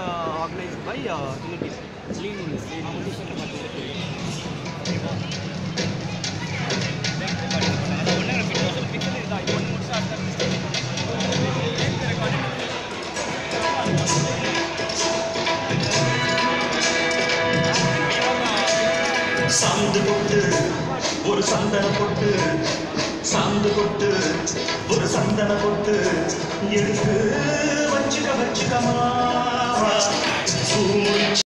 organized by Lean சாந்து கொட்டு ஒரு சந்தன பொட்டு சாந்து கொட்டு ஒரு சந்தன பொட்டு எதுக்கு வச்சுக்கமா